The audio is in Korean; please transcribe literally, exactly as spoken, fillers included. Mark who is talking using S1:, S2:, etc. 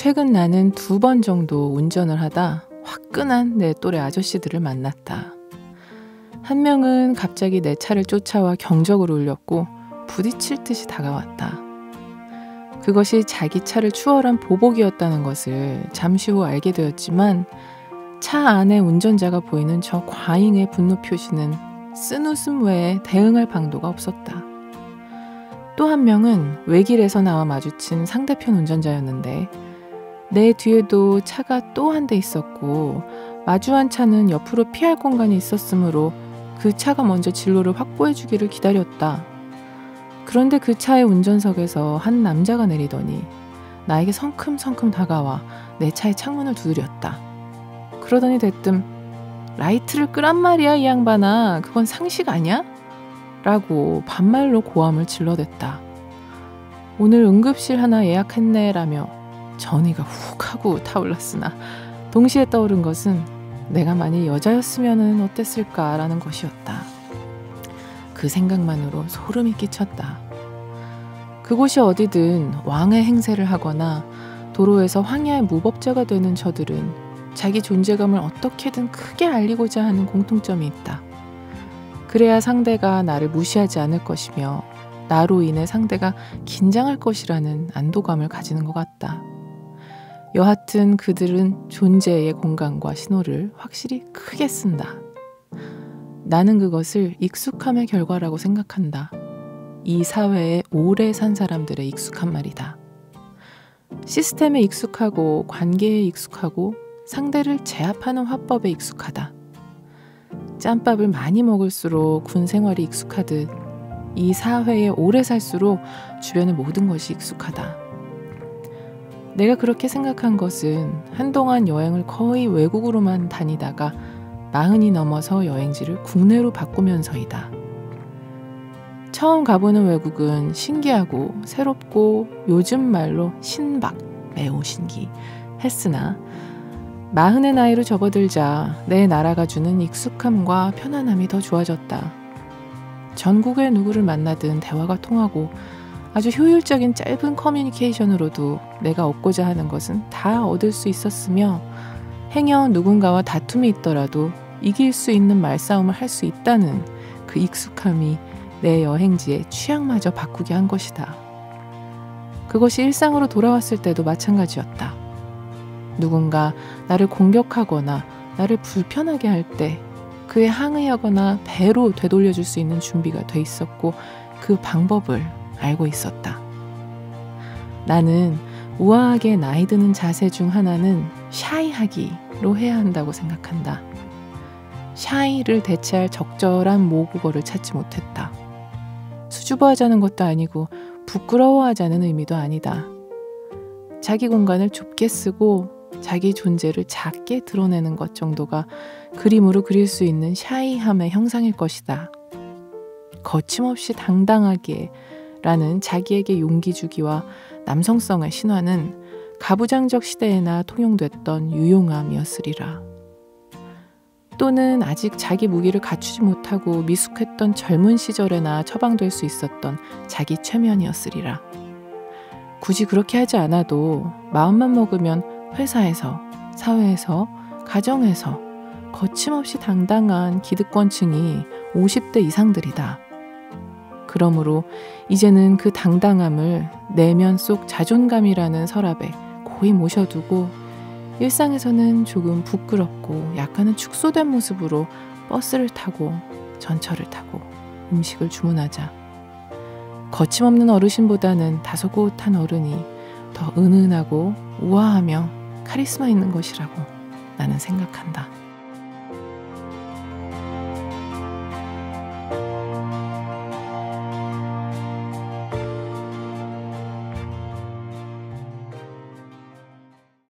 S1: 최근 나는 두 번 정도 운전을 하다 화끈한 내 또래 아저씨들을 만났다. 한 명은 갑자기 내 차를 쫓아와 경적을 울렸고 부딪힐 듯이 다가왔다. 그것이 자기 차를 추월한 보복이었다는 것을 잠시 후 알게 되었지만 차 안에 운전자가 보이는 저 과잉의 분노 표시는 쓴웃음 외에 대응할 방도가 없었다. 또 한 명은 외길에서 나와 마주친 상대편 운전자였는데 내 뒤에도 차가 또 한 대 있었고 마주한 차는 옆으로 피할 공간이 있었으므로 그 차가 먼저 진로를 확보해 주기를 기다렸다. 그런데 그 차의 운전석에서 한 남자가 내리더니 나에게 성큼성큼 다가와 내 차의 창문을 두드렸다. 그러더니 대뜸 라이트를 끄란 말이야 이 양반아, 그건 상식 아니야? 라고 반말로 고함을 질러댔다. 오늘 응급실 하나 예약했네 라며 전의가 훅 하고 타올랐으나 동시에 떠오른 것은 내가 만일 여자였으면 어땠을까라는 것이었다. 그 생각만으로 소름이 끼쳤다. 그곳이 어디든 왕의 행세를 하거나 도로에서 황야의 무법자가 되는 저들은 자기 존재감을 어떻게든 크게 알리고자 하는 공통점이 있다. 그래야 상대가 나를 무시하지 않을 것이며 나로 인해 상대가 긴장할 것이라는 안도감을 가지는 것 같다. 여하튼 그들은 존재의 공간과 신호를 확실히 크게 쓴다. 나는 그것을 익숙함의 결과라고 생각한다. 이 사회에 오래 산 사람들의 익숙한 말이다. 시스템에 익숙하고 관계에 익숙하고 상대를 제압하는 화법에 익숙하다. 짬밥을 많이 먹을수록 군 생활이 익숙하듯 이 사회에 오래 살수록 주변의 모든 것이 익숙하다. 내가 그렇게 생각한 것은 한동안 여행을 거의 외국으로만 다니다가 마흔이 넘어서 여행지를 국내로 바꾸면서이다. 처음 가보는 외국은 신기하고 새롭고 요즘 말로 신박, 매우 신기했으나 마흔의 나이로 접어들자 내 나라가 주는 익숙함과 편안함이 더 좋아졌다. 전국의 누구를 만나든 대화가 통하고 아주 효율적인 짧은 커뮤니케이션으로도 내가 얻고자 하는 것은 다 얻을 수 있었으며 행여 누군가와 다툼이 있더라도 이길 수 있는 말싸움을 할 수 있다는 그 익숙함이 내 여행지의 취향마저 바꾸게 한 것이다. 그것이 일상으로 돌아왔을 때도 마찬가지였다. 누군가 나를 공격하거나 나를 불편하게 할 때 그에 항의하거나 배로 되돌려줄 수 있는 준비가 돼 있었고 그 방법을 알고 있었다. 나는 우아하게 나이 드는 자세 중 하나는 샤이하기로 해야 한다고 생각한다. 샤이를 대체할 적절한 모국어를 찾지 못했다. 수줍어하자는 것도 아니고 부끄러워하자는 의미도 아니다. 자기 공간을 좁게 쓰고 자기 존재를 작게 드러내는 것 정도가 그림으로 그릴 수 있는 샤이함의 형상일 것이다. 거침없이 당당하게 라는 자기에게 용기 주기와 남성성의 신화는 가부장적 시대에나 통용됐던 유용함이었으리라. 또는 아직 자기 무기를 갖추지 못하고 미숙했던 젊은 시절에나 처방될 수 있었던 자기 최면이었으리라. 굳이 그렇게 하지 않아도 마음만 먹으면 회사에서, 사회에서, 가정에서 거침없이 당당한 기득권층이 오십 대 이상들이다. 그러므로 이제는 그 당당함을 내면 속 자존감이라는 서랍에 고이 모셔두고 일상에서는 조금 부끄럽고 약간은 축소된 모습으로 버스를 타고 전철을 타고 음식을 주문하자. 거침없는 어르신보다는 다소곳한 어른이 더 은은하고 우아하며 카리스마 있는 것이라고 나는 생각한다.